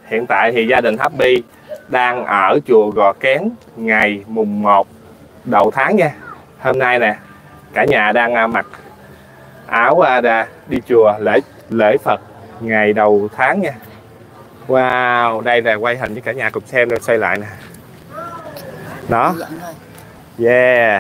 Hiện tại thì gia đình Happy đang ở chùa Gò Kén ngày mùng 1 đầu tháng nha. Hôm nay nè, cả nhà đang mặc áo đi chùa lễ Phật ngày đầu tháng nha. Wow, đây là quay hình cho cả nhà cùng xem, rồi xoay lại nè. Đó. Yeah.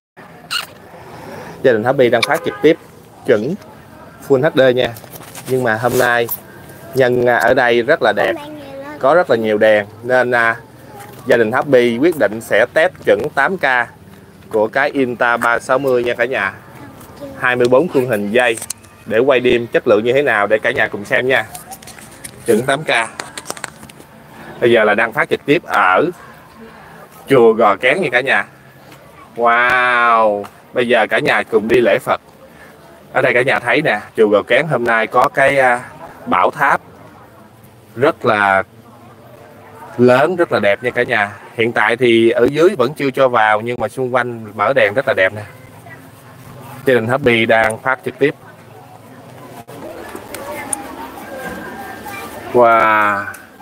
Gia đình Happy đang phát trực tiếp chuẩn Full HD nha. Nhưng mà hôm nay nhân ở đây rất là đẹp, có rất là nhiều đèn, nên gia đình Happy quyết định sẽ test chuẩn 8K của cái Inta 360 nha cả nhà. 24 khung hình giây để quay đêm chất lượng như thế nào để cả nhà cùng xem nha. Chuẩn 8K. Bây giờ là đang phát trực tiếp ở chùa Gò Kén nha cả nhà. Wow. Bây giờ cả nhà cùng đi lễ Phật. Ở đây cả nhà thấy nè, chùa Gò Kén hôm nay có cái bảo tháp rất là lớn, rất là đẹp nha cả nhà. Hiện tại thì ở dưới vẫn chưa cho vào, nhưng mà xung quanh mở đèn rất là đẹp nè. Gia đình Happy đang phát trực tiếp. Wow.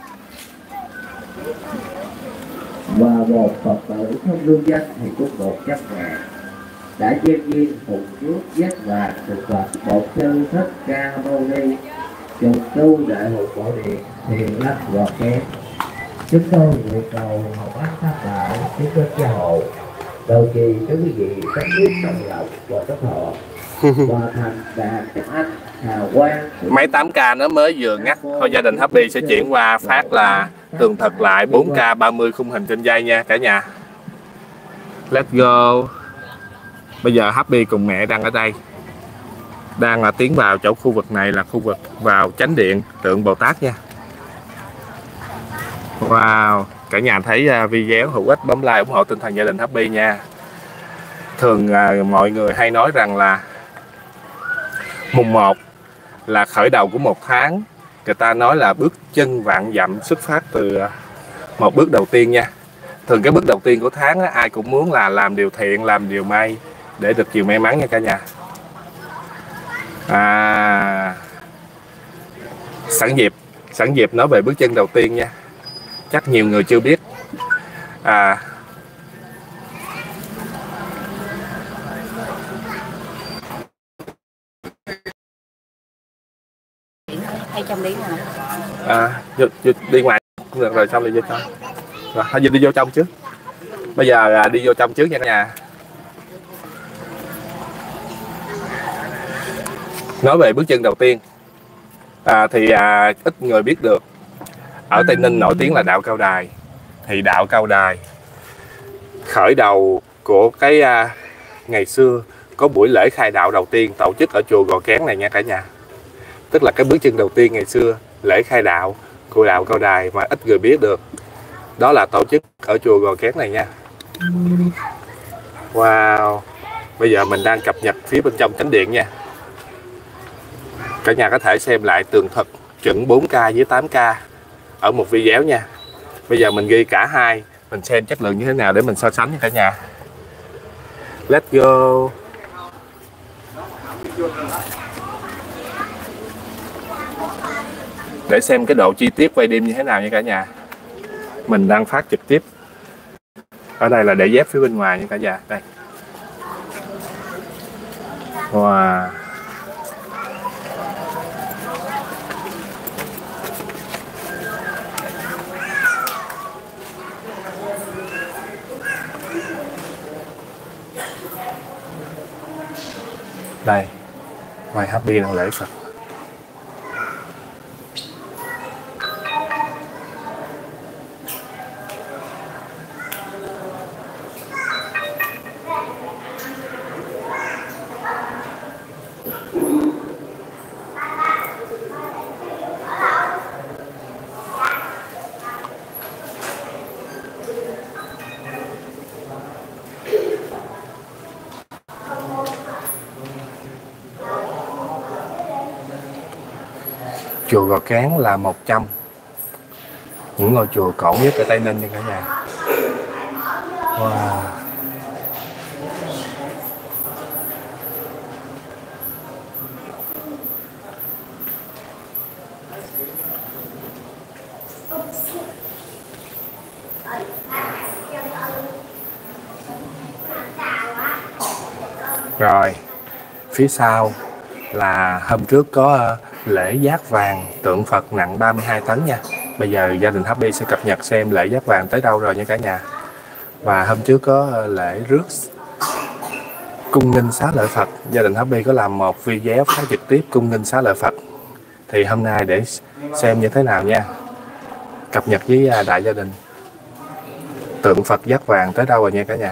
Và một Phật tử không lương danh thì cũng 100.000 đã gieo duyên phụng trước giác vàng thực vật Bổn Sư Thích Ca Mâu Ni trùng tu Đại Hội Bảo Điện Thiền Lắc Gò Kén. Chúng tôi nguyện cầu học ác pháp đạo tiếng kết gia hộ đầu trì cho quý vị các biết đồng lòng và tất họ và thành đạt anh hào quang. Máy 8K nó mới vừa ngắt thôi, gia đình Happy sẽ chuyển qua phát là tường thật lại 4K 30 khung hình trên giây nha cả nhà. Let's go. Bây giờ Happy cùng mẹ đang ở đây, đang là tiến vào chỗ khu vực này là khu vực vào chánh điện tượng Bồ Tát nha. Wow, cả nhà thấy video hữu ích bấm like ủng hộ tinh thần gia đình Happy nha. Thường mọi người hay nói rằng là mùng 1 là khởi đầu của một tháng. Người ta nói là bước chân vạn dặm xuất phát từ một bước đầu tiên nha. Thường cái bước đầu tiên của tháng ai cũng muốn là làm điều thiện, làm điều may để được nhiều may mắn nha cả nhà. Sẵn dịp nói về bước chân đầu tiên nha. Chắc nhiều người chưa biết. Hay trong đi hả? Đi ngoài được rồi, xong đi vô trong. Rồi, thôi đi vô trong trước. Bây giờ đi vô trong trước nha cả nhà. Nói về bước chân đầu tiên thì ít người biết được. Ở Tây Ninh nổi tiếng là đạo Cao Đài. Thì đạo Cao Đài khởi đầu của cái ngày xưa có buổi lễ khai đạo đầu tiên tổ chức ở chùa Gò Kén này nha cả nhà. Tức là cái bước chân đầu tiên ngày xưa lễ khai đạo của đạo Cao Đài mà ít người biết được, đó là tổ chức ở chùa Gò Kén này nha. Wow. Bây giờ mình đang cập nhật phía bên trong chánh điện nha. Cả nhà có thể xem lại tường thuật chuẩn 4K với 8K ở một video nha. Bây giờ mình ghi cả hai, mình xem chất lượng như thế nào để mình so sánh nha cả nhà. Let's go. Để xem cái độ chi tiết quay đêm như thế nào nha cả nhà. Mình đang phát trực tiếp. Ở đây là để dép phía bên ngoài nha cả nhà. Đây. Wow. Đây, ngoài Happy là lễ Phật. Chùa Gò Kén là một trong những ngôi chùa cổ nhất ở Tây Ninh nha cả nhà. Wow. Rồi, phía sau là hôm trước có lễ Giác Vàng tượng Phật nặng 32 tấn nha. Bây giờ gia đình Happy sẽ cập nhật xem lễ Giác Vàng tới đâu rồi nha cả nhà. Và hôm trước có lễ rước cung nghinh xá lợi Phật. Gia đình Happy có làm một video phát trực tiếp cung nghinh xá lợi Phật. Thì hôm nay để xem như thế nào nha. Cập nhật với đại gia đình. Tượng Phật Giác Vàng tới đâu rồi nha cả nhà.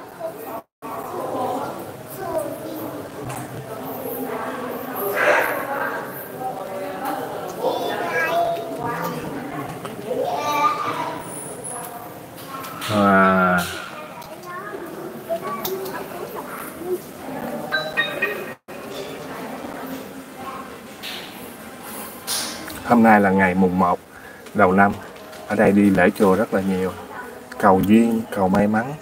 Hôm nay là ngày mùng 1 đầu năm. Ở đây đi lễ chùa rất là nhiều. Cầu duyên, cầu may mắn.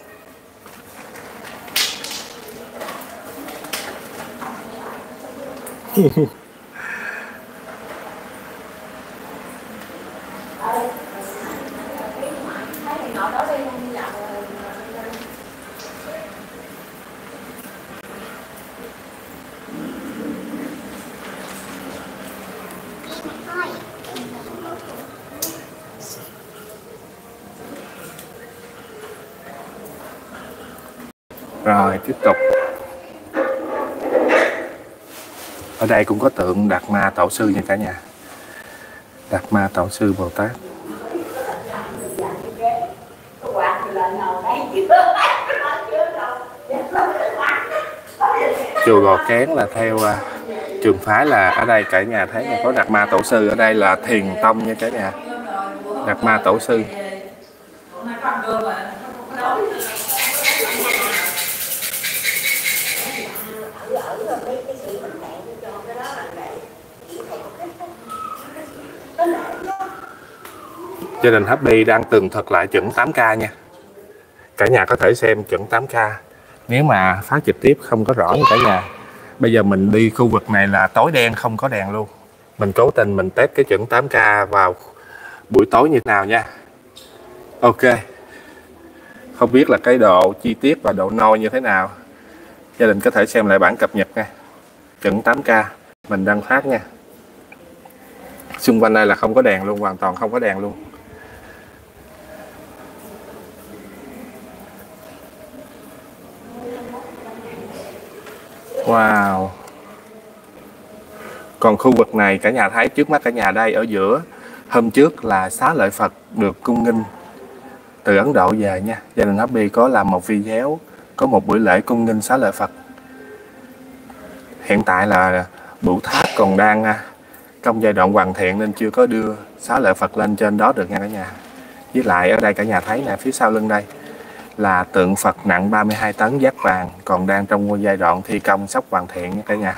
Rồi tiếp tục. Ở đây cũng có tượng Đạt Ma Tổ Sư nha cả nhà. Đạt Ma Tổ Sư Bồ Tát. Chùa Gò Kén là theo trường phái là ở đây cả nhà thấy là có Đạt Ma Tổ Sư. Ở đây là Thiền Tông nha cả nhà. Đạt Ma Tổ Sư. Gia đình Happy đang tường thuật lại chuẩn 8K nha. Cả nhà có thể xem chuẩn 8K. Nếu mà phát trực tiếp không có rõ như cả nhà. Bây giờ mình đi khu vực này là tối đen, không có đèn luôn. Mình cố tình mình test cái chuẩn 8K vào buổi tối như thế nào nha. Ok. Không biết là cái độ chi tiết và độ nôi như thế nào. Gia đình có thể xem lại bản cập nhật nha. Chuẩn 8K mình đăng phát nha. Xung quanh đây là không có đèn luôn, hoàn toàn không có đèn luôn. Wow. Còn khu vực này cả nhà thấy trước mắt cả nhà đây ở giữa. Hôm trước là xá lợi Phật được cung nghinh từ Ấn Độ về nha. Gia đình Happy có làm một video, có một buổi lễ cung nghinh xá lợi Phật. Hiện tại là Bửu Tháp còn đang trong giai đoạn hoàn thiện nên chưa có đưa xá lợi Phật lên trên đó được nha cả nhà. Với lại ở đây cả nhà thấy nè, phía sau lưng đây là tượng Phật nặng 32 tấn Giác Vàng còn đang trong giai đoạn thi công sắp hoàn thiện nha cả nhà.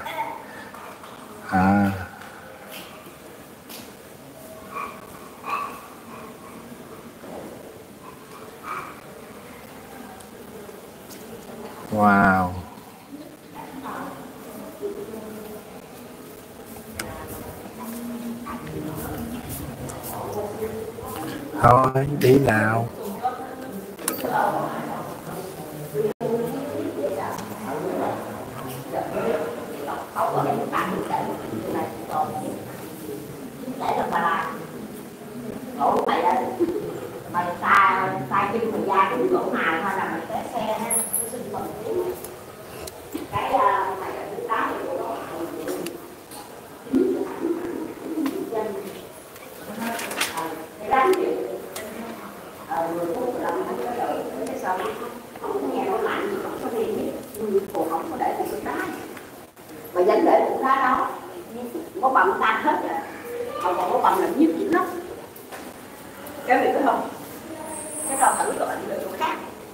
Wow. Thôi đi nào. Mày tay chân mày ra cái chỗ nào thôi là mày té xe ha. Cái mày là thứ tám của đó. Cái đánh gì? 10 phút là không có đợi cái xong không có nghe nói lạnh gì không có đi biết còn không có để cái đá mà vẫn để cục đá đó có bầm tan hết rồi còn có bầm là nhức dữ lắm cái này có không cái đó thử rồi bệnh được khác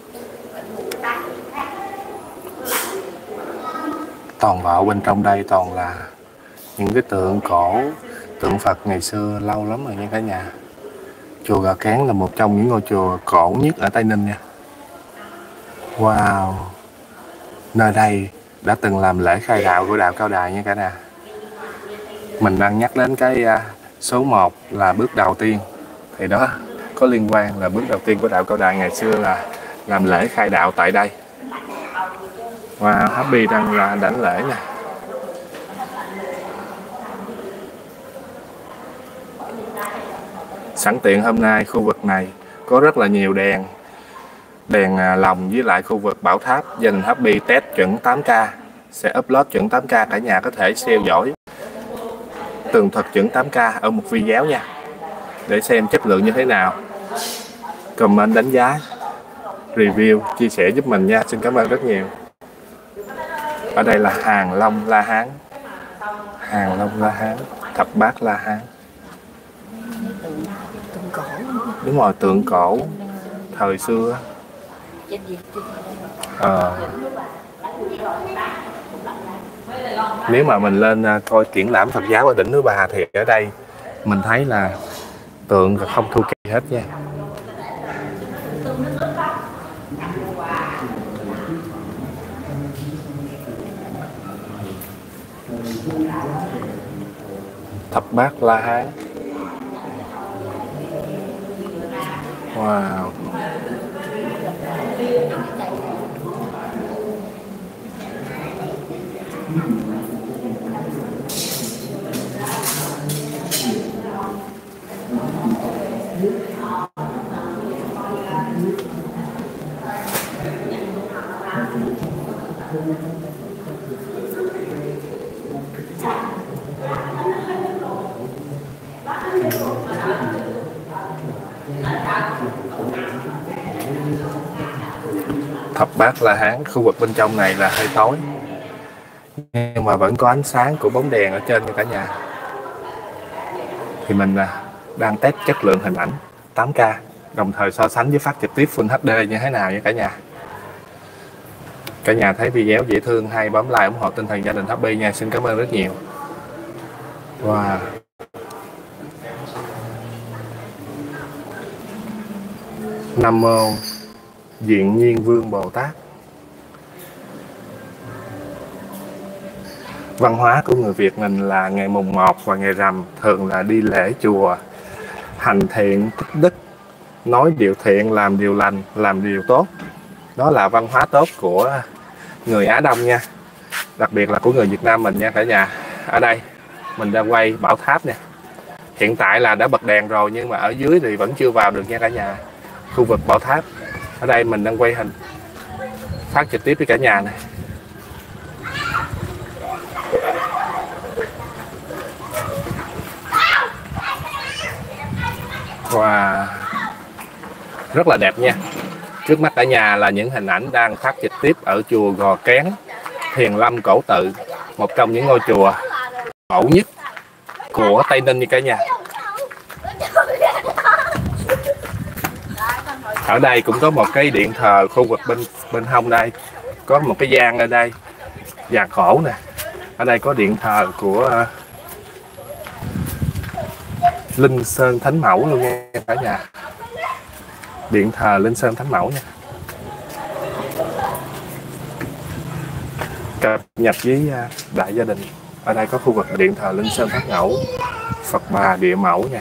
Toàn bộ bên trong đây toàn là những cái tượng cổ, tượng Phật ngày xưa lâu lắm rồi nha cả nhà. Chùa Gò Kén là một trong những ngôi chùa cổ nhất ở Tây Ninh nha. Wow. Nơi đây đã từng làm lễ khai đạo của đạo Cao Đài nha cả nhà. Mình đang nhắc đến cái số 1 là bước đầu tiên. Thì đó có liên quan là bước đầu tiên của đạo Cao Đài ngày xưa là làm lễ khai đạo tại đây. Wow, Happy đang là đảnh lễ nè. Sẵn tiện hôm nay khu vực này có rất là nhiều đèn lồng với lại khu vực bảo tháp. Gia đình Happy test chuẩn 8K, sẽ upload chuẩn 8K, cả nhà có thể theo dõi tường thuật chuẩn 8K ở một video nha, để xem chất lượng như thế nào. Comment đánh giá, review, chia sẻ giúp mình nha. Xin cảm ơn rất nhiều. Ở đây là Hàng Long La Hán. Hàng Long La Hán, Thập Bát La Hán. Đúng rồi, tượng cổ thời xưa. Nếu mà mình lên coi triển lãm Phật giáo ở đỉnh Núi Bà thì ở đây mình thấy là tượng không thua kém hết nha. Thập Bát La Hán. Wow. Thập Bát La Hán. Khu vực bên trong này là hơi tối nhưng mà vẫn có ánh sáng của bóng đèn ở trên nha cả nhà. Thì mình đang test chất lượng hình ảnh 8K, đồng thời so sánh với phát trực tiếp Full HD như thế nào nha cả nhà. Cả nhà thấy video dễ thương hay bấm like ủng hộ tinh thần gia đình Happy nha. Xin cảm ơn rất nhiều. Wow. Nam Mô Diện Nhiên Vương Bồ Tát. Văn hóa của người Việt mình là ngày mùng 1 và ngày rằm thường là đi lễ chùa, hành thiện tích đức, nói điều thiện, làm điều lành, làm điều tốt. Đó là văn hóa tốt của người Á Đông nha, đặc biệt là của người Việt Nam mình nha cả nhà. Ở đây mình đang quay bảo tháp nè. Hiện tại là đã bật đèn rồi nhưng mà ở dưới thì vẫn chưa vào được nha cả nhà. Khu vực bảo tháp. Ở đây mình đang quay hình phát trực tiếp với cả nhà này. Wow, rất là đẹp nha. Trước mắt cả nhà là những hình ảnh đang phát trực tiếp ở chùa Gò Kén, Thiền Lâm Cổ Tự, một trong những ngôi chùa mẫu nhất của Tây Ninh như cả nhà. Ở đây cũng có một cái điện thờ khu vực bên hông đây, có một cái gian ở đây, già cổ nè. Ở đây có điện thờ của Linh Sơn Thánh Mẫu luôn nha cả nhà. Điện thờ Linh Sơn Thánh Mẫu nha. Cập nhật với đại gia đình. Ở đây có khu vực điện thờ Linh Sơn Thánh Mẫu, Phật Bà Địa Mẫu nha.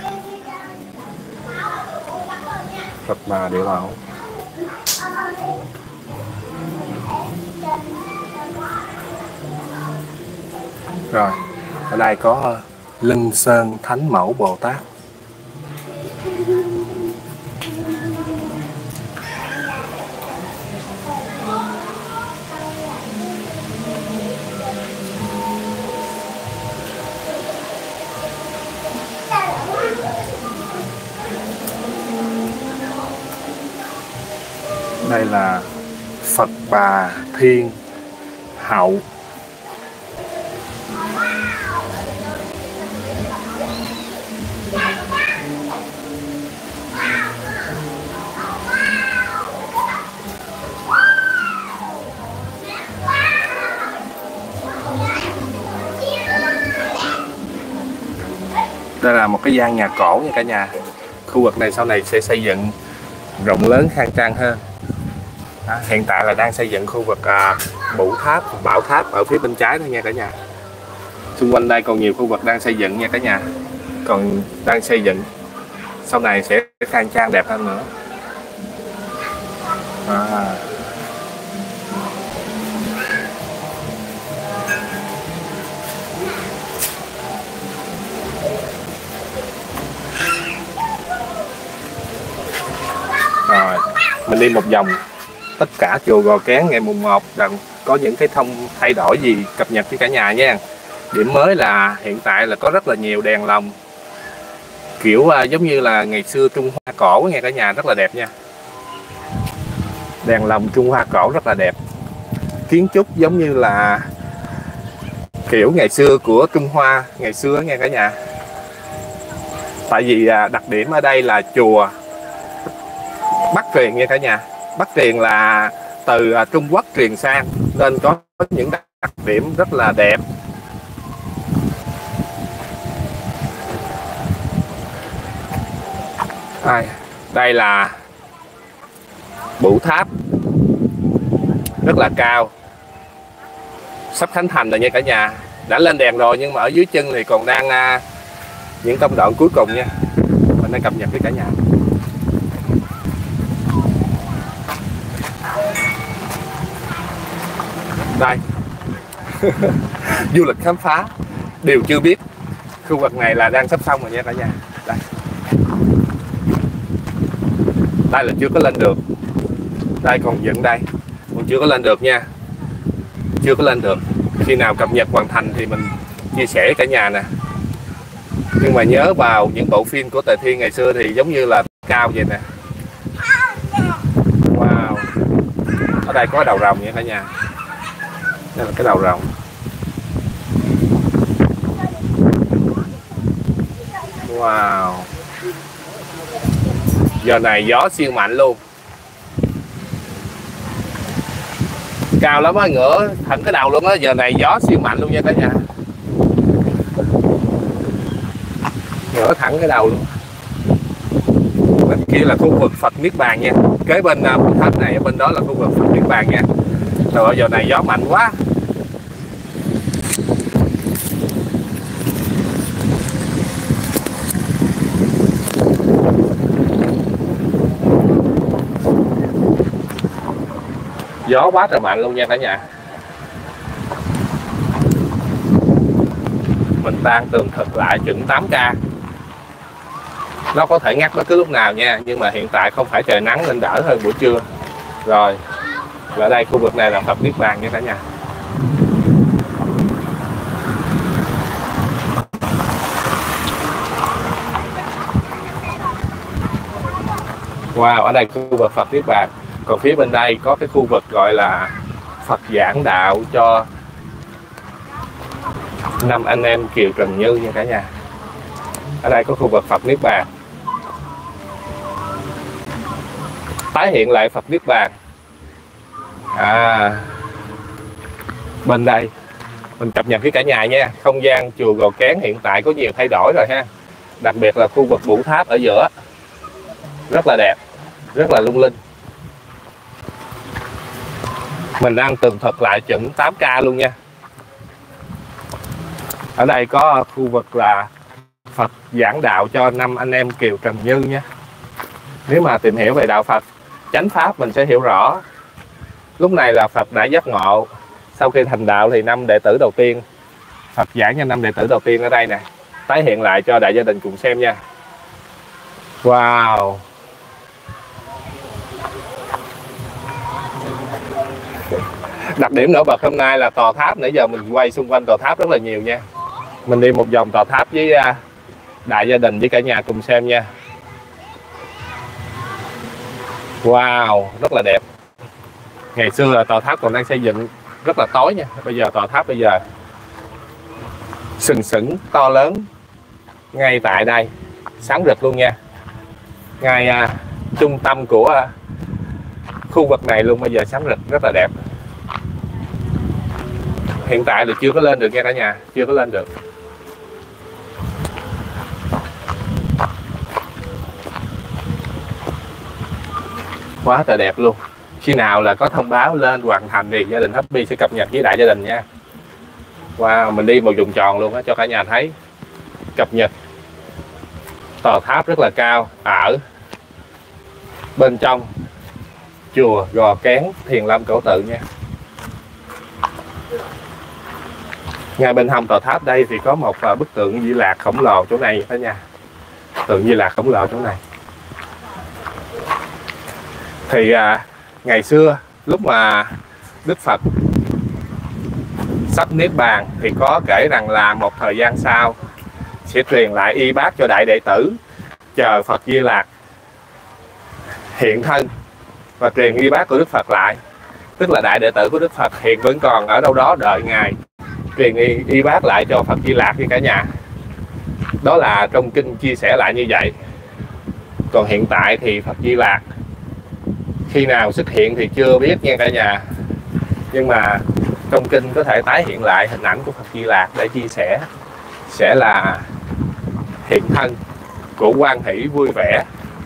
Phật Bà Địa Mẫu. Rồi, ở đây có Linh Sơn Thánh Mẫu Bồ Tát. Đây là Phật Bà Thiên Hậu. Đây là một cái gian nhà cổ nha cả nhà. Khu vực này sau này sẽ xây dựng rộng lớn khang trang hơn. Hiện tại là đang xây dựng khu vực bảo tháp ở phía bên trái thôi nha cả nhà. Xung quanh đây còn nhiều khu vực đang xây dựng nha cả nhà, còn đang xây dựng. sau này sẽ khang trang đẹp hơn nữa. Rồi, mình đi một vòng tất cả chùa Gò Kén ngày mùng 1 rằng có những cái thay đổi gì cập nhật với cả nhà nha. Điểm mới là hiện tại là có rất là nhiều đèn lồng kiểu giống như là ngày xưa Trung Hoa cổ nghe cả nhà, rất là đẹp nha. Đèn lồng Trung Hoa cổ rất là đẹp, kiến trúc giống như là kiểu ngày xưa của Trung Hoa ngày xưa nghe cả nhà. Tại vì đặc điểm ở đây là chùa Bắc truyền nha cả nhà. Bắc truyền là từ Trung Quốc truyền sang nên có những đặc điểm rất là đẹp. Đây là Bửu Tháp rất là cao, sắp khánh thành rồi nha cả nhà. Đã lên đèn rồi nhưng mà ở dưới chân thì còn đang những công đoạn cuối cùng nha. Mình đang cập nhật với cả nhà. Đây du lịch khám phá điều chưa biết. Khu vực này là đang sắp xong rồi nha cả nhà. Đây là chưa có lên được, đây còn dựng đây, còn chưa có lên được nha, chưa có lên được. Khi nào cập nhật hoàn thành thì mình chia sẻ cả nhà nè. Nhưng mà nhớ vào những bộ phim của Tề Thiên ngày xưa thì giống như là cao vậy nè. Wow, ở đây có đầu rồng nha cả nhà. Đây là cái đầu rồng. Wow, giờ này gió siêu mạnh luôn, cao lắm á, ngửa thẳng cái đầu luôn á. Giờ này gió siêu mạnh luôn nha cả nhà, ngửa thẳng cái đầu luôn. Bên kia là khu vực Phật Niết Bàn nha, kế bên tháp này, bên đó là khu vực Phật Niết Bàn nha. Rồi giờ này gió mạnh quá. Gió quá trời mạnh luôn nha cả nhà. Mình đang tường thực lại chuẩn 8K. Nó có thể ngắt bất cứ lúc nào nha, nhưng mà hiện tại không phải trời nắng nên đỡ hơn buổi trưa. Rồi, ở đây khu vực này là Phật Niết Bàn nha cả nhà. Wow, ở đây khu vực Phật Niết Bàn. Còn phía bên đây có cái khu vực gọi là Phật giảng đạo cho 5 anh em Kiều Trần Như nha cả nhà. Ở đây có khu vực Phật Niết Bàn. Tái hiện lại Phật Niết Bàn. Bên đây mình cập nhật với cả nhà nha. Không gian chùa Gò Kén hiện tại có nhiều thay đổi rồi ha. Đặc biệt là khu vực Bửu Tháp ở giữa, rất là đẹp, rất là lung linh. Mình đang tường thuật lại chuẩn 8K luôn nha. Ở đây có khu vực là Phật giảng đạo cho 5 anh em Kiều Trần Như nha. Nếu mà tìm hiểu về đạo Phật chánh pháp mình sẽ hiểu rõ. Lúc này là Phật đã giác ngộ. Sau khi thành đạo thì 5 đệ tử đầu tiên, Phật giảng cho 5 đệ tử đầu tiên ở đây nè. Tái hiện lại cho đại gia đình cùng xem nha. Wow, đặc điểm nổi bật hôm nay là tòa tháp. Nãy giờ mình quay xung quanh tòa tháp rất là nhiều nha. Mình đi một vòng tòa tháp với đại gia đình với cả nhà cùng xem nha. Wow, rất là đẹp. Ngày xưa là tòa tháp còn đang xây dựng rất là tối nha. Bây giờ tòa tháp bây giờ sừng sững to lớn ngay tại đây, sáng rực luôn nha. Ngay trung tâm của khu vực này luôn, bây giờ sáng rực rất là đẹp. Hiện tại thì chưa có lên được nha cả nhà, chưa có lên được. Quá trời đẹp luôn. Khi nào là có thông báo lên hoàn thành thì gia đình Happy sẽ cập nhật với đại gia đình nha. Wow, mình đi một vòng tròn luôn á cho cả nhà thấy. Cập nhật Tòa tháp rất là cao ở bên trong chùa Gò Kén Thiền Lâm Cổ Tự nha. Ngay bên hông tòa tháp đây thì có một bức tượng Di Lạc khổng lồ chỗ này đó nha. Tượng Di Lạc khổng lồ chỗ này. Thì ngày xưa lúc mà Đức Phật sắp niết bàn thì có kể rằng là một thời gian sau sẽ truyền lại y bát cho đại đệ tử, chờ Phật Di Lạc hiện thân và truyền y bát của Đức Phật lại. Tức là đại đệ tử của Đức Phật hiện vẫn còn ở đâu đó đợi ngài truyền y bát lại cho Phật Di Lạc với cả nhà. Đó là trong kinh chia sẻ lại như vậy. Còn hiện tại thì Phật Di Lạc khi nào xuất hiện thì chưa biết nha cả nhà. Nhưng mà trong kinh có thể tái hiện lại hình ảnh của Phật Di Lạc để chia sẻ sẽ là hiện thân của hoan hỷ vui vẻ.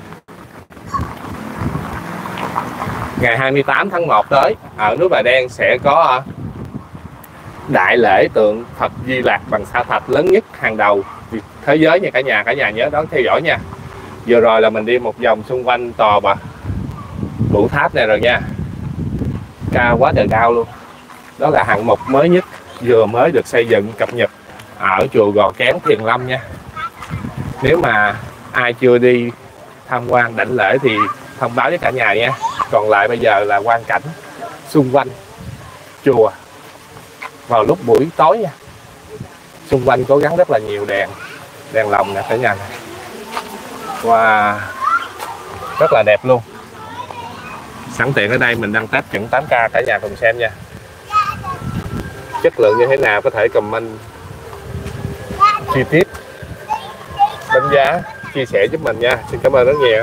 Ngày 28 tháng 1 tới ở núi Bà Đen sẽ có đại lễ tượng Phật Di Lạc bằng sa thạch lớn nhất hàng đầu thế giới nha cả nhà. Cả nhà nhớ đón theo dõi nha. Vừa rồi là mình đi một vòng xung quanh tòa Bửu Tháp này rồi nha. Cao quá trời cao luôn. Đó là hạng mục mới nhất vừa mới được xây dựng cập nhật ở chùa Gò Kén Thiền Lâm nha. Nếu mà ai chưa đi tham quan đảnh lễ thì thông báo với cả nhà nha. Còn lại bây giờ là quang cảnh xung quanh chùa vào lúc buổi tối nha. Xung quanh có gắn rất là nhiều đèn lồng nè cả nhà này. Wow, rất là đẹp luôn. Sẵn tiện ở đây mình đăng test chuẩn 8K, cả nhà cùng xem nha. Chất lượng như thế nào có thể comment chi tiết, đánh giá, chia sẻ giúp mình nha. Xin cảm ơn rất nhiều.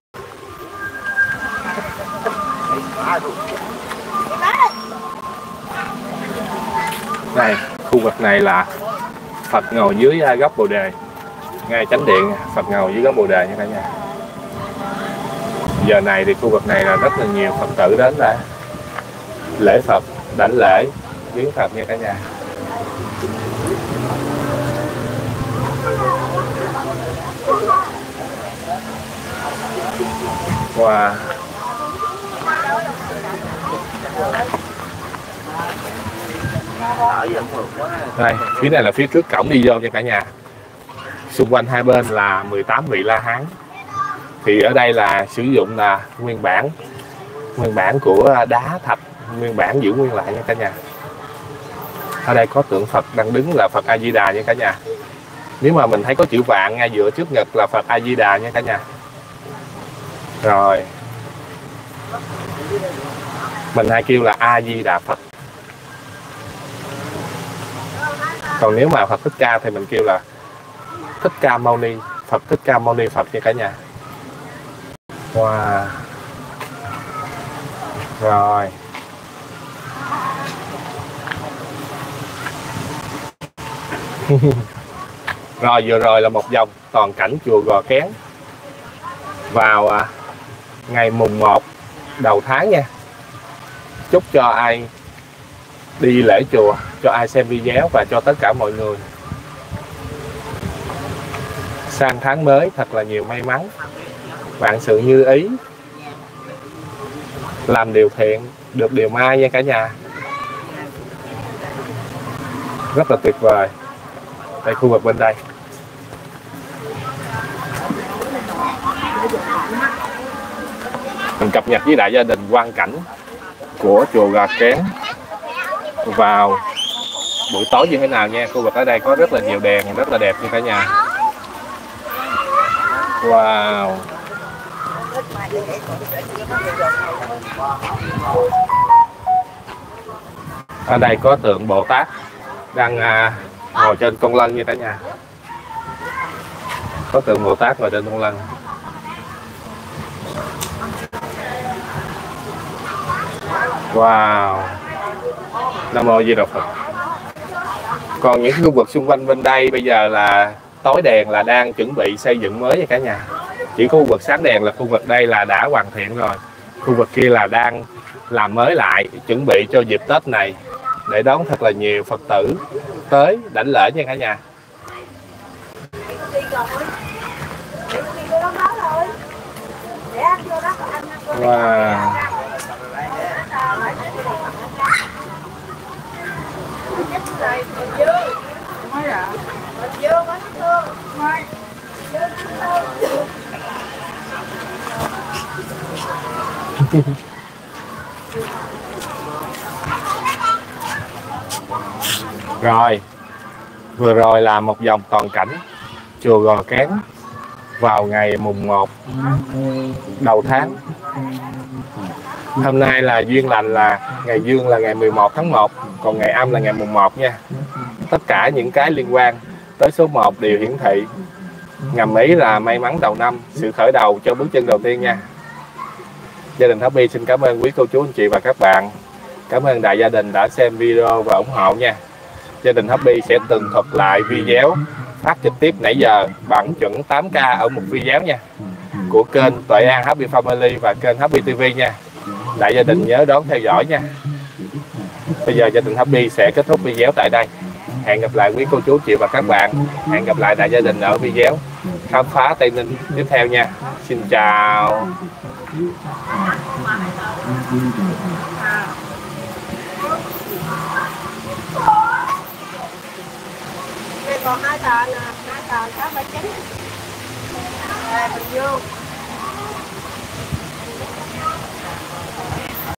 Đây, khu vực này là Phật ngồi dưới gốc Bồ Đề. Ngay chánh điện Phật ngồi dưới gốc Bồ Đề nha cả nhà. Giờ này thì khu vực này là rất là nhiều Phật tử đến đây lễ Phật, đảnh lễ, viếng Phật nha cả nhà. Wow. Đây, phía này là phía trước cổng đi vô cho cả nhà. Xung quanh hai bên là 18 vị La Hán. Thì ở đây là sử dụng là nguyên bản của đá thạch, nguyên bản giữ nguyên lại nha cả nhà. Ở đây có tượng Phật đang đứng là Phật A Di Đà nha cả nhà. Nếu mà mình thấy có chữ vạn ngay giữa trước ngực là Phật A Di Đà nha cả nhà. Rồi mình hay kêu là A Di Đà Phật. Còn nếu mà Phật Thích Ca thì mình kêu là Thích Ca Mâu Ni Phật, Thích Ca Mâu Ni Phật nha cả nhà. Wow. Rồi rồi vừa rồi là một vòng toàn cảnh chùa Gò Kén vào ngày mùng 1 đầu tháng nha. Chúc cho ai đi lễ chùa, cho ai xem video và cho tất cả mọi người sang tháng mới thật là nhiều may mắn, vạn sự như ý, làm điều thiện được điều may nha cả nhà. Rất là tuyệt vời. Đây khu vực bên đây mình cập nhật với đại gia đình quang cảnh của chùa Gò Kén vào buổi tối như thế nào nha. Khu vực ở đây có rất là nhiều đèn rất là đẹp nha cả nhà. Wow. Ở đây có tượng Bồ Tát đang ngồi trên con lân nha cả nhà. Có tượng Bồ Tát ngồi trên con lân. Wow. Nam Mô Di Đà Phật. Còn những khu vực xung quanh bên đây bây giờ là tối đèn là đang chuẩn bị xây dựng mới nha cả nhà. Chỉ khu vực sáng đèn là khu vực đây là đã hoàn thiện rồi. Khu vực kia là đang làm mới lại, chuẩn bị cho dịp Tết này để đón thật là nhiều Phật tử tới đảnh lễ nha cả nhà. Wow. Rồi, vừa rồi là một vòng toàn cảnh chùa Gò Kén vào ngày mùng 1 đầu tháng. Hôm nay là duyên lành, là ngày dương là ngày 11 tháng 1, còn ngày âm là ngày mùng 1 nha. Tất cả những cái liên quan tới số 1 đều hiển thị, ngầm ý là may mắn đầu năm, sự khởi đầu cho bước chân đầu tiên nha. Gia đình Happy xin cảm ơn quý cô chú anh chị và các bạn. Cảm ơn đại gia đình đã xem video và ủng hộ nha. Gia đình Happy sẽ tường thuật lại video phát trực tiếp nãy giờ bằng chuẩn 8K ở một video nha, của kênh Tuệ An Happy Family và kênh Happy TV nha. Đại gia đình nhớ đón theo dõi nha. Bây giờ gia đình Happy sẽ kết thúc video tại đây. Hẹn gặp lại quý cô chú chị và các bạn. Hẹn gặp lại đại gia đình ở video khám phá Tây Ninh tiếp theo nha. Xin chào. Còn 2 tờ nè, 2 tờ 679. Rồi mình vô.